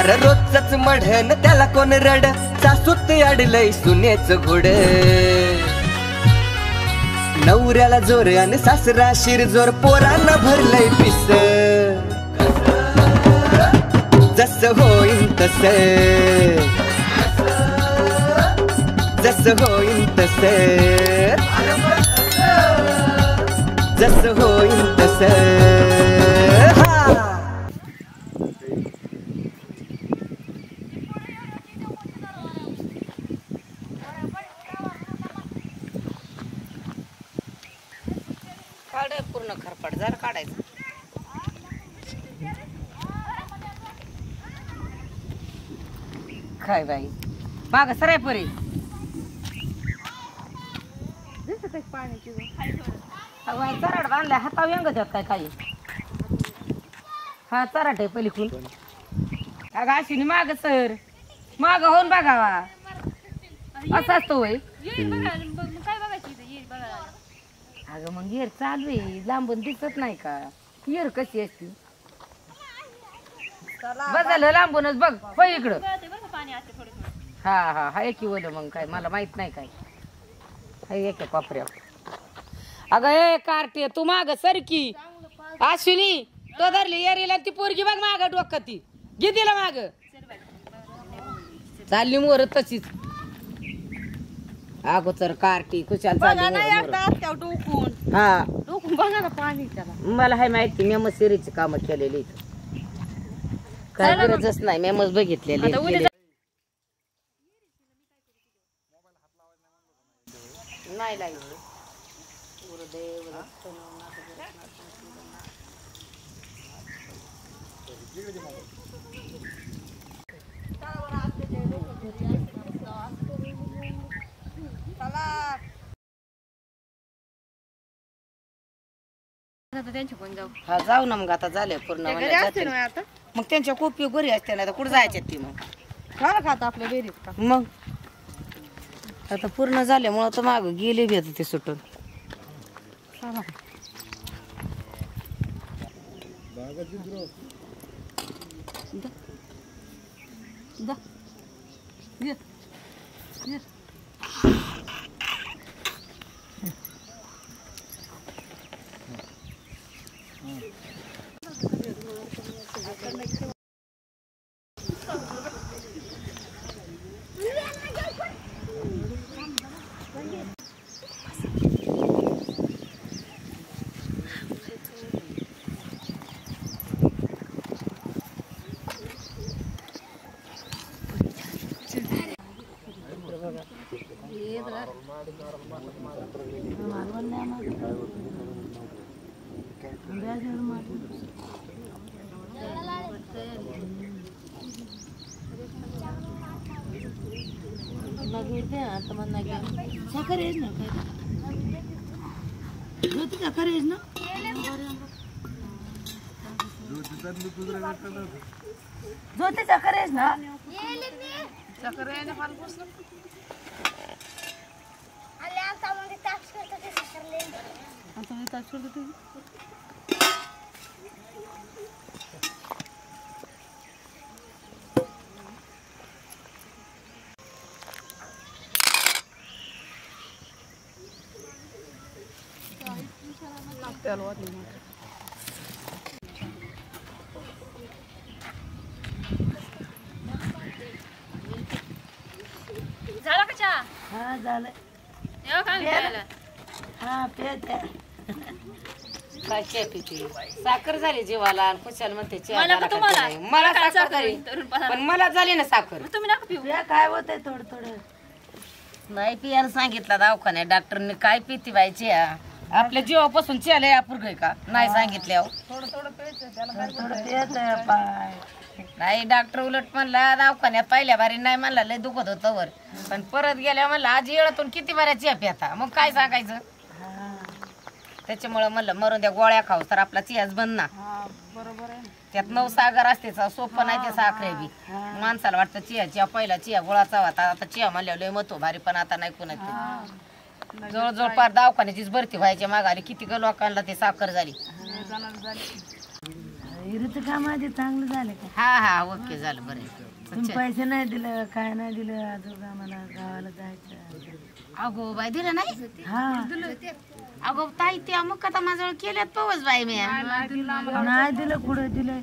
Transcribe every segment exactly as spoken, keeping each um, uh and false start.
अरे रोजच मढन त्याला कोण रड सासूत अडलय सुनेच घोड नवऱ्याला जोर आणि सासरा शिरजोर पोरांना भरलंय पिस जस होईन तस जस होईन तस जस होईन तस काढ पूर्ण खरपाट जरा काढायचं काय बाई माग सराय परी चराड बांधलाय हातावर अंग द्यात काय काही हा चराट आहे पलीकडून अगं अशी माग सर माग होऊन बघावा असं असतो वय अगं मग येर चालू आहे लांबून दिसत नाही का येर कशी असते बघायला लांबूनच बघ होय इकडं हा हा हाय की बोल मग काय मला माहित नाही काय हाय एक कोपऱ्या अगं ए कार्टे तू माग सरकी अश्विनी तो धरली येरीला ती पोरगी बघ माग डोकं ती घे तिला माग चालली मोर तशीच अगोदर कार्टी कुशाल हा मला हाय माहिती मी मग सिरीची काम केलेली काय गरजच नाही मी मग बघितलेली नाही लागली हा जाऊ ना मग आता झाले पूर्ण मग त्यांच्या कोपी गोरी असते ना कुठं जायचे ती मग खात आपल्या बेरीत मग आता पूर्ण झाल्यामुळं तर माग गेले बी आता ते सुटून ज्योती साखर आहेस ना साखर आहे ना फालपूस झाला का चहा? हा झालं हा पेत काय चहा पिते साखर झाली जीवाला खुशाल म्हणते मला साखर झाली पण मला झाली ना साखर तुम्ही नका पिऊ काय होत आहे थोडं थोडं नाही पियाला सांगितलं दवाखान्यात डॉक्टरने काय पिती बाई चहा आपल्या जीवापासून चहा अपूर्ग का नाही सांगितल्यावर थोडं थोडं नाही डॉक्टर उलट म्हणला दवाखान्यात पहिल्या बारी नाही म्हणला लय दुखत होतं वर पण परत गेल्या म्हणला आज येळातून किती बऱ्या चहा प्याता मग काय सांगायचं त्याच्यामुळे म्हणलं मरून द्या गोळ्या खाऊ तर आपला चियाच बंद ना बरोबर आहे त्यात नऊ सागर असते सोपं नाही ते साखरे बी माणसाला वाटतं चिया चिया पहिला चिया गोळाचा होता आता चिया म्हणल्यावर लय मतो भारी पण आता नाही कोणाची जवळजवळ पार दवाखान्याचीच भरती व्हायच्या मागाली किती ग लोकांना ते साखर झाली हिरीचं काम आधी चांगलं झालं का? हा हा ओके झालं बरं. तुम्ही पैसे नाही दिलं काय नाही दिलं अजून आम्हाला गावाला जायचं. अगो बाई दिलं नाही. हा अगो ताई त्या मुक्कादमाजवळ केल्यात पवस बाई मी. नाही दिलं कुठं दिलंय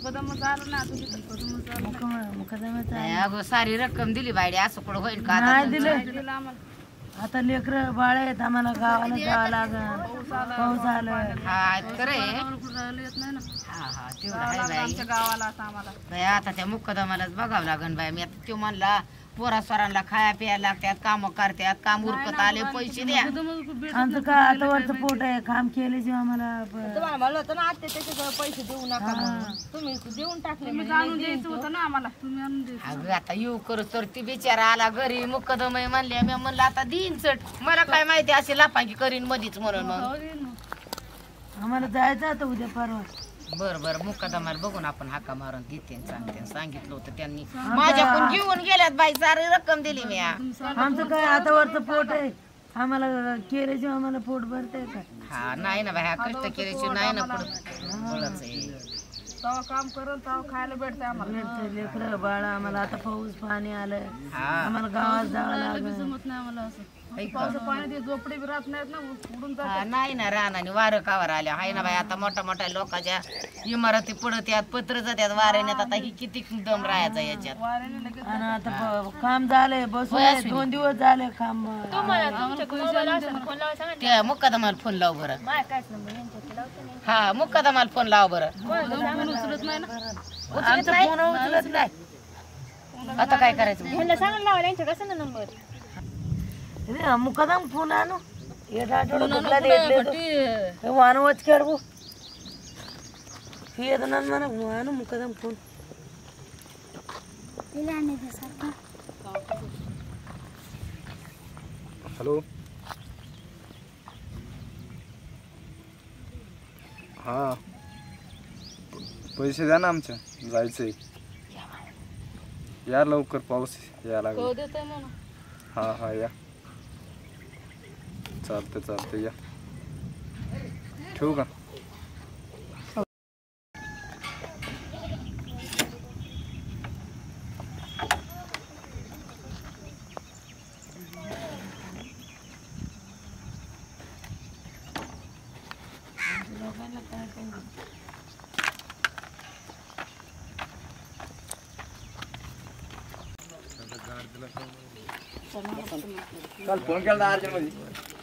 मुकदमाचं नाही, अगो सारी रक्कम दिली बाई असं कुठं होईल का आता? नाही दिलं. आता लेकर बाळ आहेत आम्हाला गावाला जावं लागल. पाऊस आलं. हा खरे हा हा तेवढं आहे बाई. बाई आता त्या मुक्कादमालाच बघावं लागन बाई. मी आता तो म्हणला पोरा स्वरांना खाया प्यायला लागतात काम करतात काम उरकत आले पैसे द्या. आमचं काय आता वरचं पोट आहे काम केले जेव्हा आम्हाला तुम्हाला म्हणलं होतं ना आत्या त्याच्याजवळ पैसे देऊ नका म्हणून. तुम्ही देऊन टाकले द्यायचं होतं ना आम्हाला. तुम्ही आणून द्यायचं. अगं आता येऊ करू तर ती बिचारा आला घरी मुक्कादम म्हणले मी म्हणलं आता देईन चट. मला काय माहिती अशी लापांकी करीन मधीच म्हणून मग आम्हाला जायचं आता उद्या परवा. बर बर मुक्कादमाला बघून आपण हाका मारून देते सांगते. सांगितलं होतं त्यांनी माझ्याकडून घेऊन गेल्यात बाई सारी रक्कम दिली मी. आमचं काय आता वरचं पोट आहे आम्हाला केले जेव्हा आम्हाला पोट भरतंय का? हा नाही ना बाई हा कष्ट केल्याशिवाय नाही ना पुढं. तेव्हा काम करून तेव्हा खायला भेटतंय आम्हाला. भेटतं लेकरं बाळ आम्हाला आता पाऊस पाणी आलंय हा आम्हाला गावात जावं लागेल. जमत नाही आम्हाला असं. पावसा पाण्यात झोपडी बी राहत नाहीत ना उडून जात. हा, नाही ना रानाने वारं कावर आल्या हाय ना बाई. आता मोठ्या मोठ्या लोकांच्या इमारती पडत यात पत्र जात्यात वाऱ्याने. आता ही किती दम राहायचा याच्यात. आणि आता प- काम झालंय बसून दोन दिवस झाले काम. त्या मुक्कादमाला फोन लाव बरं. हा मुक्कादमाला फोन लाव बरं. उचलत नाही ना. उचलत नाही? उचलत नाही. आता काय करायचं? सांगायला लावा यांच्या कसं ना नंबर. मुकादम फोन आणू वानवच खेळू आणू मुकादम फोन. हॅलो हा पैसे द्या ना आमच्या जायचंय. या लवकर पाऊस या लागला. हा हा या चालते चालते या ठेवू का? काल फोन केला अर्जंट मध्ये.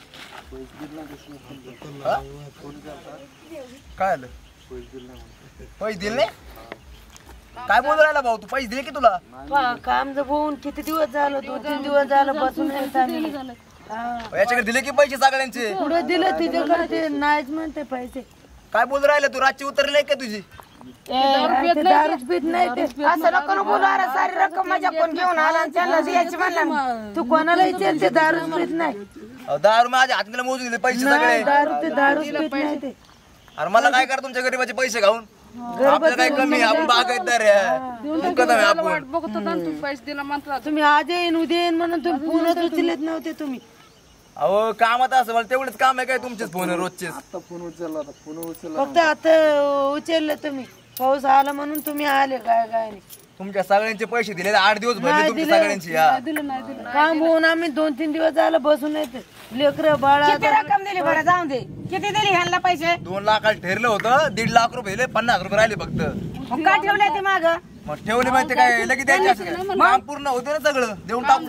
काय आलं? पैसे दिले नाही? काय बोलू राहिला भाऊ तू? पैसे दिले की तुला? काम जर होऊन किती दिवस झालं दोन तीन दिवस झालं बसून याच्याकडे दिले की पैसे सगळ्यांचे? पुढे दिलं तिच्याकडे ते नाहीच म्हणते पैसे. काय बोलू राहिला तू? रातची उतरले का तुझी? दारूच पीत नाही ते. असं नको बोलू. अरे सारी रक्कम माझ्या कोण घेऊन आला आणि त्यांना द्यायची म्हणला. तू कोणाला विचारते दारूच पीत नाही. अहो, दारू माझ्या हाताला मोजून दिले पैसे सगळे. दारू ते दारूच पीत नाही ते. अरे मला काय करा तुमच्या गरीबाचे पैसे खाऊन? आपलं काय कमी आहे? आपण बागायतदार आहे. मुकदम आहे आपण. बघतो ना तू पैसे दिला म्हणतो. तुम्ही आज येईन उद्या येईन म्हणून तुम्ही फोनच उचलत नव्हते तुम्ही. अहो कामात असं मला तेवढेच काम आहे काय तुमचेच फोन रोजचेच? फक्त आता उचललं तुम्ही. पाऊस आला म्हणून तुम्ही आले काय काय नाही. तुमच्या सगळ्यांचे पैसे दिले आठ दिवस भरले तुमच्या सगळ्यांची. हा काम होऊन आम्ही दोन तीन दिवस झालं बसून येते. लेकर बाळा किती रक्कम दिली बरं जाऊन दे. किती दिली ह्यांना पैसे? दोन लाखाला ठरलं होतं. दीड लाख रुपये दिले. पन्नास रुपये राहिले फक्त. मग का ठेवले ते माग? मग ठेवले माहिती काय लगेच द्यायचे असं काय? काम पूर्ण होते ना सगळं देऊन टाकून.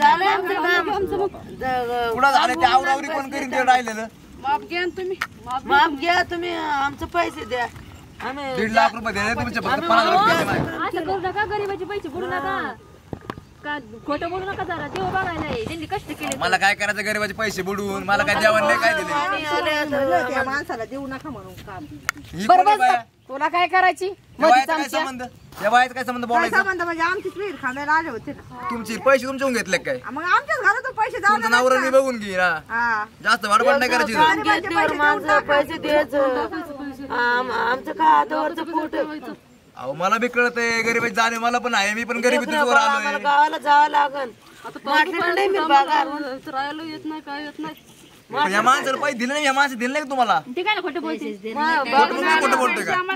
पुढं झालं ते आवरावरी पण करीन ते राहिलेलं. माप घ्या ना तुम्ही. माप माफ घ्या तुम्ही आमचे पैसे द्या. आम्ही दीड लाख रुपये दिले तुमचे फक्त पन्नास रुपये दिले माझे. असं करू नका. गरीबाचे पैसे बुडू नका. का खोटं बोलू नका जरा. देव बघायला आहे. त्यांनी कष्ट केले. मला काय करायचं गरीबाचे पैसे बुडवून? मला काय जेवण नाही काय दिले? त्या माणसाला देऊ नका म्हणून काम. ही कोण आहे बाया? तुला काय करायची? या बायाचा काय संबंध? या बायाचा काय संबंध बोलायचा? म्हणजे आमचीच विहीर खांदायला आले होते ना. तुमची पैसे तुमच्याहून घेतले काय? मग आमच्याच घरातून पैसे जाऊ तुमचं नावर मी बघून घे ना. हा. जास्त वाढवण नाही करायची. काम घेतल्यावर माणसं पैसे द्यायचं. आम- आमचं काय हातावरचं पोट आहे. अहो मला बी कळत आहे गरीबाची जाणे मला पण आहे. मी पण गरिबीतून वर आम्हाला आलोय. गावाला जावं लागल. म्हटलं नाही मी बागार राहायला येत नाही काय येत नाही. पण या माणसाला पैसे दिले नाही. या माणसं दिले नाही का तुम्हाला? ते काय ना खोटं बोलते. खोटं बोलतोय का? आम्हाला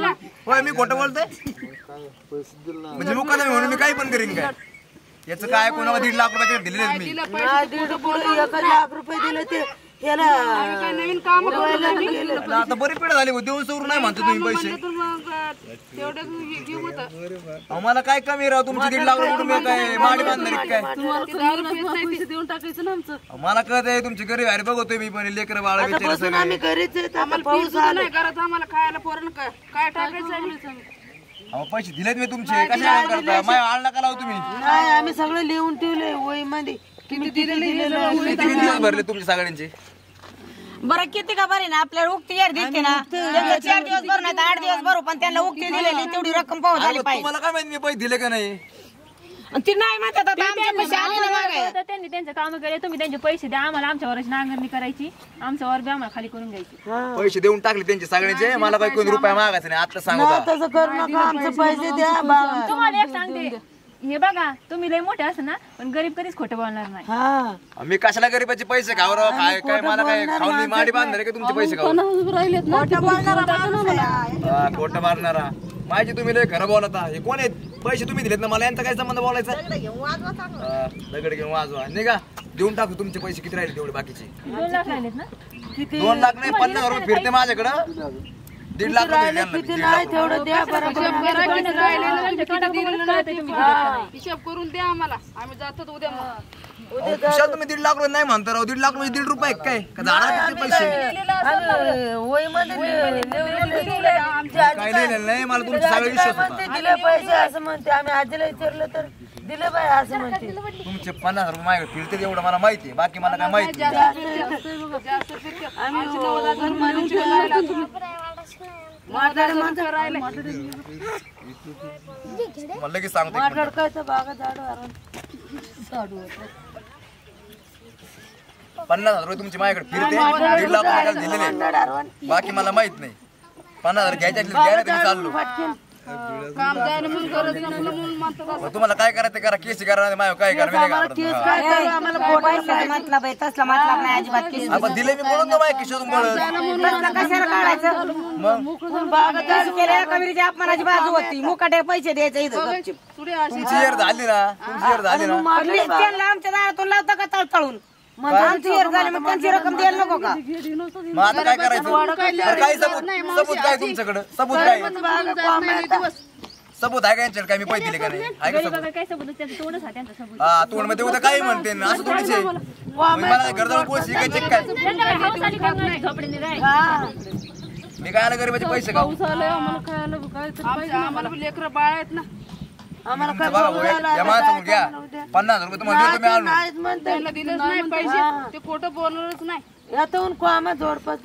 होय मी खोटं बोलतोय म्हणजे मुकादमी म्हणून मी काही पण करीन काय याचं काय कोणाला दीड लाख रुपये दिलेले मी नाही, दीड पुढे एक लाख रुपये दिले ते ह्याला नवीन काम आता बरी पिढ झाली देऊन सोडून नाही म्हणतो तुम्ही पैसे तेवढं घेऊ होतं अहो, मला काय कमी राव तुमचे दीड लाख रुपये तुम्ही काय माडी बांधणार काय पैसे देऊन टाकायचं ना आमचं अहो, मला कळत आहे तुमची गरीब आहे बघतोय मी पण लेकर बाळा बिचारे बसून सगळे आम्ही घरीच आहेत, आता आम्हाला पाऊस फीस सुद्धा आला नाही करत आम्हाला खायला पोरण काय काय टाकायचं अहो पैसे दिलेत मी तुमचे कशा करता माय आळ नका लावू तुम्ही नाही आम्ही सगळं लिहून ठेवलंय वही मध्ये किती दिलेलं किती किती दिवस भरले तुमचे सगळ्यांचे बरं किती का बरी ना आपल्याला उक्ती यार दिसते ना त्यांचं चार दिवस भरू नाही तर आठ दिवस भरू पण त्यांना उक्ती दिलेली तेवढी रक्कम पाहू झाली पाहिजे तुम्हाला काय माहिती मी पैसे दिले का नाही आणि ती नाही म्हणतात आता आमचे पैसे आले ना मागे तर त्यांनी त्यांचं काम केले तुम्ही त्यांचे पैसे द्या आम्हाला आमच्यावरच नांगरणी करायची आमच्यावर बी आम्हाला खाली करून घ्यायची पैसे देऊन टाकले त्यांचे सगळ्यांचे मला काही कोणी रुपया मागायचा नाही आता सांगू का तसं करू नका आमचे पैसे द्या बाबा तुम्हाला एक सांगते हे बघा तुम्ही लय मोठे असं ना पण गरीब कधीच खोटं बोलणार नाही हा मी कशाला गरीबाचे पैसे खाव राव काय काय मला काय खाऊन मी माडी बांधणार आहे का तुमचे पैसे खाऊन राहिलेत ना हा, खोटं मारणारा माझी तुम्ही लय खरं बोलता हे कोण आहेत पैसे तुम्ही दिलेत ना मला यांचा काय संबंध बोलायचा हा, दगड घेऊन वाजवा नाही का देऊन टाकू तुमचे पैसे किती राहिले तेवढे बाकीचे दोन लाख राहिलेत ना दोन लाख नाही पन्नास हजार रुपये फिरते माझ्याकडं दीड लाख रुपये दिले यांना. किती नाही तेवढं द्या बरोबर हिशोब करून द्या आम्हाला आम्ही जातो उद्या मग. अहो, खुशाल तुम्ही दीड लाख रुपये नाही म्हणता राव दीड लाख म्हणजे दीड रुपये आहेत काय का झाडा किती पैसे वही मध्ये काय लिहिलेलं नाही मला तुमचा सगळा विश्वास होता दिले पैसे असं म्हणते आम्ही आजीला विचारलं तर दिले बाय असं म्हणते तुमचे पन्नास रुपये माझ्याकडे फिरते एवढं मला माहिती आहे बाकी मला काय माहिती नाही. मला लगेच सांगतो एक मिनिट. काय बागा झाड पन्नास हजार रुपये तुमचे माझ्याकडे फिरते दीड लाख रुपये त्याला दिलेले बाकी मला माहित नाही पन्नास हजार घ्यायचे असले घ्या नाही तुम्ही चाललो काम जायला म्हणून गरज नसलं म्हणून म्हणतात मग तुम्हाला काय करायचं ते करा केस करा माझ्या काय करा मी नाही घाबरत. पैशाचा मतलब आहे तसला मतलब नाही अजिबात केस आपण दिले मी बोलून तो माझ्या खिशातून बोलत तसला कशाला काढायचं केल्या कमिरीच्या अपमानाची बाजू होती मुकाटे पैसे द्यायचे इथं गपचूप. तुमची येर झाली ना तुमची येर झाली ना आणि त्यांना आमच्या दारातून लावता का तळतळून मग आमची हेर झाली मग त्यांची रक्कम द्यायला नको का मग आता काय करायचं बरं, काय सबूत सबूत काय तुमच्याकडे सबूत काय सबूत आहे का यांच्याकडे काय मी पैसे दिले का नाही आहे का सबूत बघा काय सबूत त्यांचं तोंडच हा त्यांचा सबूत हा तोंड मध्ये उद्या काही म्हणते ना असं थोडीच आहे मग मला गरजा पोळ शिकायचे काय त्यांना काय हाऊस आली का नाही झोपडीने राहायचं. मी काय आला गरीबाचे पैसे खाऊ आम्हाला लेकर बाळ आहेत ना आम्हाला काय बघा भाऊ, या माणसाकडून घ्या पन्नास रुपये तुम्हाला देतो मी आणून नाहीच म्हणते त्यांना दिलेच नाही पैसे ते खोटं बोलणारच नाही यातून कोमा जोडपास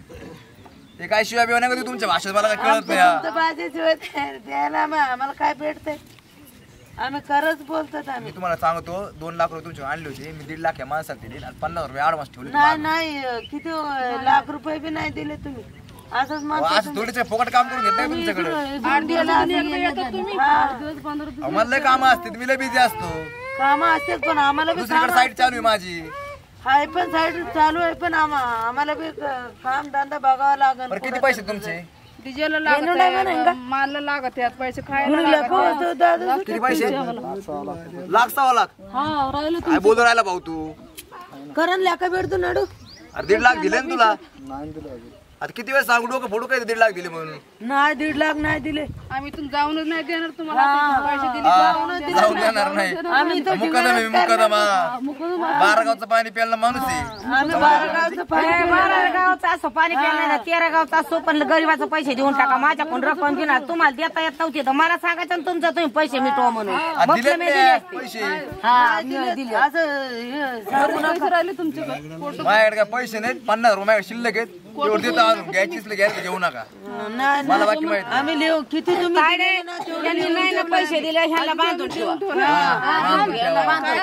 ते काय शिवाय बिवा नाही का तुमच्या भाषेत मला काय कळत नाही हा. भाजीशिवाय द्यायला आम्हा- आम्हाला काय भेटतंय आम्ही खरंच बोलतात आम्ही मी तुम्हाला सांगतो दोन लाख रुपये तुमचे आणले होते मी दीड लाख या माणसाला दिले आणि पन्नास रुपये ऍडव्हान्स ठेवले नाही नाही किती लाख रुपये बी नाही दिले तुम्ही असंच अहो, म्हणतो असं थोडेसे फुकट काम करून घेत नाही तुमच्याकडे आठ दिवसातून एकदा येतात तुम्ही आठ दिवस पंधरा दिवस अहो, मला लय कामं असते मी लय बिझी असतो काम असते पण आम्हाला बी दुसरीकडे साईट चालू आहे माझी हाय पण साईड चालू आहे पण आम्हा आम्हाला बी काम धंदा बघावा लागेल बरं किती पैसे तुमचे डिझेल लागत आहे, माल लागत आहेत पैसे खायला लागत आहे. किती पैसे लाख सव्वा लाख काय बोलू राहिला भाऊ तू करण लेका भेटतो नाडू अरे दीड लाख दिले ना तुला आता किती वेळ सांगू डोकं फोडू काय दीड लाख दिले म्हणून नाही दीड लाख नाही दिले आम्ही इथून जाऊनच नाही देणार तुम्हाला पैसे दिले हा, जाऊन देणार नाही मुकदम आहे मुकदमा बारागावचं पाणी प्यायला माणूस आहे आम्ही बारा गावचं पाणी बारा गावचा असो पाणी प्यायला नाही तेरा गावचा असो पण गरीबाचे पैसे देऊन टाका माझ्याकडून रक्कम घेणार तुम्हाला देता येत नव्हती तर मला सांगायचं ना तुमचं तुम्ही पैसे मिटवा म्हणून आ, मग दिलेत मी ते दिले असते. पैसे हा मी दिले असं हे सांगू नका. राहिले तुमच्याकडे माझ्याकडे काय पैसे नाहीत पन्नास रुपये माझ्याकडे शिल्लक आहेत तेवढं देतो आणून घ्यायची असलं घ्यायचं घेऊ नका नाही मला बाकी माहिती नाही. आम्ही लिहू किती तुम्ही काय नाही त्यांनी नाही ना पैसे दिले ह्याला बांधून ठेवा बांधून ठेवा.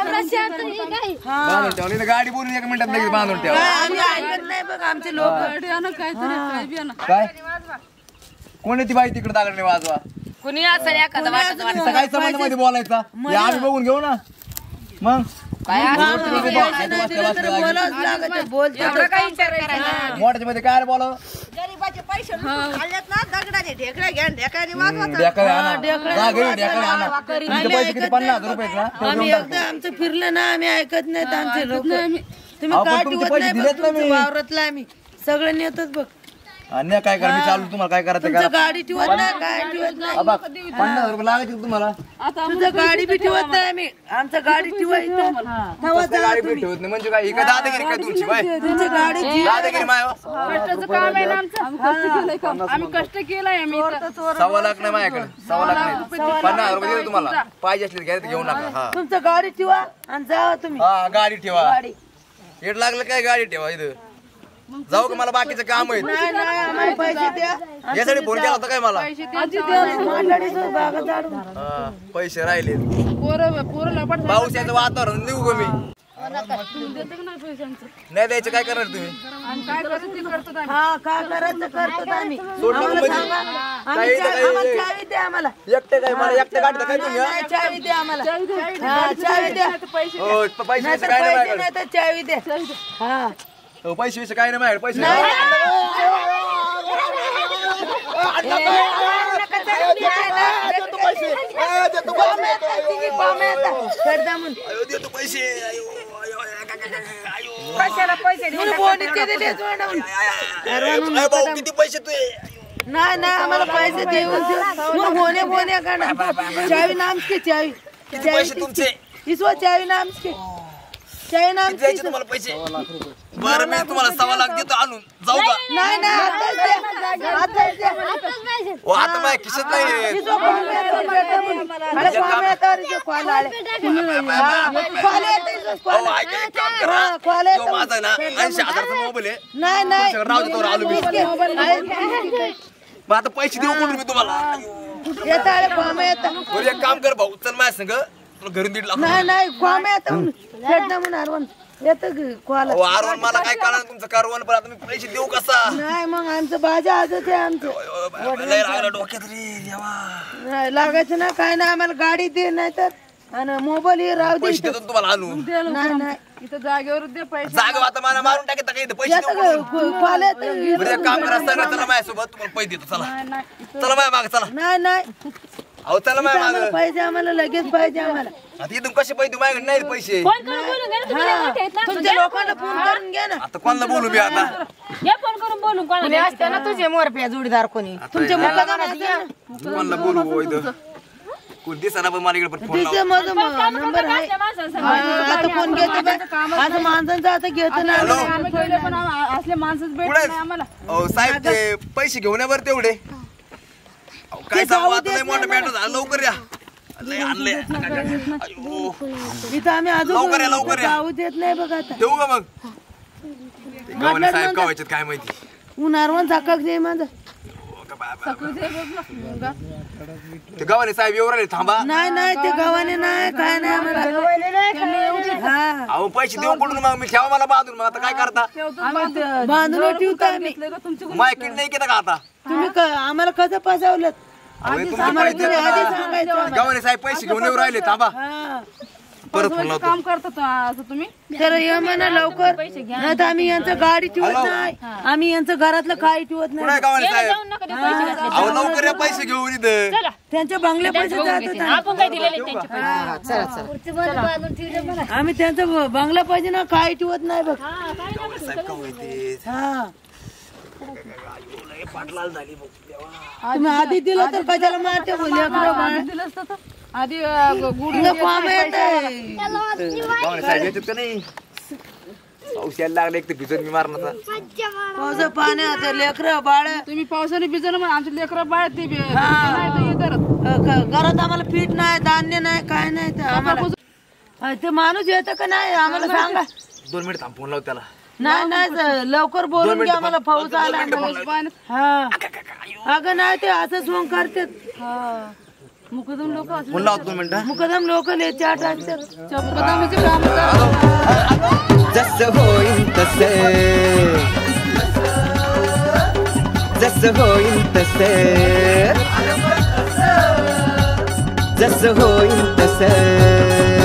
बांधून ठेवा इथं गाडी बोलून एक मिनिटात लगेच बांधून ठेवा आम्ही ऐकत नाही बघ आमचे लोक काय बी आणा. काय कोण आहे ती बाई तिकडे दागडणे वाजवा कुणी असं एखादं वाटत तिथं काय संबंध मध्ये बोलायचा हे आम्ही बघून घेऊ ना मग बोलतो काय विचार करायचा मोठ्याच्या मध्ये काय बोलावं गरीबाचे पैसे लुटून खाल्लेत ना दगडाने ढेकळा घ्या ढेकळाने वाजवा ढेकळे आणा. जा घरी ढेकळे आणा. तुमचे पैसे किती पन्नास हजार रुपये का ते आम्ही देऊन एकदा आमचं फिरलं ना आम्ही ऐकत नाहीत आमचे लोक तुम्ही आपण काय तुमचे ठेवत पैसे नाही दिलेत बघ, ना तुमचं मी. वावरातलं आम्ही सगळं नेतच बघ टाक. अन्य काय करा मी चालू तुम्हाला काय करायचं तुमचं करा. गाडी ठेवत नाही काय ठेवत नाही अबा, पन्नास हजार रुपये लागायचे का तुम्हाला तुमचं गाडी बी ठेवत नाही आम्ही आमचं गाडी ठेवायचं तेव्हा कसं गाडी भेट ठेवत नाही म्हणजे काय ही काय दादागिरी काय तुमची बाय तुमची गाडी दादागिरी माय हो. कष्टाचं काम आहे ना आमचं आम्ही कष्ट केलाय आम्ही इथं. सव्वा लाख नाही माझ्याकडे सव्वा लाख नाही पन्नास हजार रुपये दिले तुम्हाला पाहिजे असले घ्या घेऊ नका हा तुमचं गाडी ठेवा आणि जावा तुम्ही हा गाडी ठेवा येड लागलं काय गाडी ठेवा इथं जाऊ का मला बाकीचं काम आहे नाही नाही आम्हाला पैसे द्या यासाठी फोन केला होता काय मला मांडळीचं बागा झाडून. हा, पैसे राहिले पोरं पोरं लपाट पावसाचं वातावरण निघू का मी नाही द्यायचं काय करणार तुम्ही आणि काय करतो ते करतो आम्ही. हा काय करायचं करतो आम्ही सोडलं आम्हाला म्हणजे? सांगा. आम्ही काही चा- नाही, आम्हाला काही चावी द्या आम्हाला एकटे काय मला एकटे काढता काय तुम्ही हा? नाही, चावी द्या आम्हाला हा चावी द्या हो, प- पैसे नाहीतर काय नाही पैसे माझ्याकडे नाही तर चावी द्या हा हो, पैसे विषय काय नाही माझ्याकडे पैसे नाही, नाही. करदामून. अयो, देतो पैसे अयो, अयो, अयो, कशाला पैसे देऊन म्हणून टाका? बोनीचे दिले जोडून. अयो, अयो, भाऊ, किती पैसे तुझे नाही नाही आम्हाला पैसे देऊन दे. मग होणे होणे काढा चावी नामची चावी पैसे तुमचे इसवा चावी नामची चावी नामची द्यायचे तुम्हाला पैसे बरं मी तुम्हाला सव्वा लाख देतो आणून जाऊ का नाही नाही आताच द्या आताच द्या हो आता माझ्या खिशात नाही इसवा पाहुणे येतात करदामून. अरे पाहुणे येतात इथे कॉल आले हा, कॉल येते इसवा कॉल. हो, ऐका, एक काम करा. हा, कॉल यो, येतो. माझा आहे ना ऐंशी हजारचा मोबाईल आहे नाही नाही तुमच्याकडे राहू दे, तोवर आलो मी. आहे. मग आता पैसे देऊ कुठून मी तुम्हाला येतं अरे पाहुणे येतात बरं, एक काम कर भाऊ चल माझ्या संग तुला घरून दीड लाख नाही नाही पाहुणे येतात करदामून अरवण येतं कॉल हो आरवण मला काय कळणार तुमचं कारवण पण आता मी पैसे देऊ कसा नाही मग आमचं बाजा आजच आहे आमचं अयो, बाबा, लय लागलं डोक्यात रे देवा नाही, लागायचं ना काय नाही आम्हाला गाडी दे नाही तर आणि मोबाईल हे राहू दे पैसे देतो ना तुम्हाला आणून नाही नाही इथं जागेवर दे पैसे जागा आता मला मारून टाकत काही पैसे येतं देऊ का? को- कॉल येतं. बरं एक काम करा सगळं चला माझ्यासोबत तुम्हाला पैसे देतो चला चला माझ्या माग चला नाही नाही अहो चला माझ्या माग आम्हाला पाहिजे आम्हाला लगेच पाहिजे आम्हाला आता इथून कसे पैसे देऊ माझ्याकडे नाही पैसे फोन करून बोलून घ्या ना, तुम्ही लय मोठे आहेत ना. तुमच्या लोकांना फोन करून घ्या ना आता कोणाला बोलू मी आता या फोन करून बोलून कोणाला कोणी असते ना तुझे मोरप्या जोडीदार कोणी तुमच्या मुलाला कोणाला बोलू हो इथं कोण दिसा ना पण मला इकडे पण फोन लाव तिथे माझा नंबर आहे असल्या माणसांसंग. हा, आता फोन घेतो बाय. आता माणसांचं आता घेतो ना हॅलो आम्ही ठेवले पण आम- असले माणसंच भेटत कुठे नाही आम्हाला. अहो साहेब ते पैसे घेऊन या बरं तेवढे अहो, काय सांगू आता लय मोठं मॅटर झालं लवकर या लय आणलंय अयो, इथं आम्ही अजून लवकर या, लवकर या. जाऊ देत नाही बघ आता ठेवू का मग ते गव्हाणे साहेब का व्हायच्यात काय माहिती उन्हारवण झाकाक दे माझं हो का बाबा. ते गव्हाणे साहेब येऊ राहिले थांबा नाही नाही ते गावाने नाही काय नाही आम्हाला हा अहो पैसे देऊ कुठून मग मी ठेवा मला बांधून मग आता काय करता बांधून ठेवतो आम्ही माझ्या किड नाही केलं का आता तुम्ही क- आम्हाला कसं फसवलं अहो, हे तुमचे आम्हाला पैसे तुम्ही आधी देतो ना. सांगायचं गव्हाणे साहेब पैसे घेऊन येऊ राहिले थांबा हा परत फोन लावतो काम करतात असं तुम्ही तर ये म्हणा लवकर नाही तर आम्ही यांचं गाडी ठेवत नाही आम्ही यांचं घरातलं काही ठेवत कुठे नाही गव्हाणे याला साहेब जाऊन नका देऊ पैसे घातले. अहो लवकर या पैसे घेऊन इथं चला त्यांच्या बंगल्या पैसे जातात आपण काय दिलेले त्यांचे पैसे. चला चला आम्ही त्यांचा ब- बंगला पाहिजे ना काही ठेवत नाही बघ हा, काय नाही बसलं. साहेब का होते हा तुम्ही आधी दिलं तर कशाला मारते बोलले दिलं असतं तर. आधी अं, ग- गुढी काम येते गव्हाणे साहेब येतात का नाही पाऊस यायला लागला एक तर भिजत मी मारणार पावसा पाण्यात लेकर बाळ तुम्ही पावसाने भिजलं मग आमचे लेकरं बाळ ते बी- नाही तर येतात. घरात आम्हाला पीठ नाही धान्य नाही काय नाही तर आम्हाला अ, ते माणूस येतं का नाही आम्हाला सांगा दोन मिनिट थांब फोन लाव त्याला नाही नाही ज- लवकर बोलून घ्या आम्हाला पाऊस आला हा अगं नाही ते असंच मग करतात मुकदम लोक फोन लावतो दोन मिनिटं मुकदम लोक चाट असतात मुकदमाचे काम करतात. जसं होईल तसे जसं होईल तसे जसं होईल तसे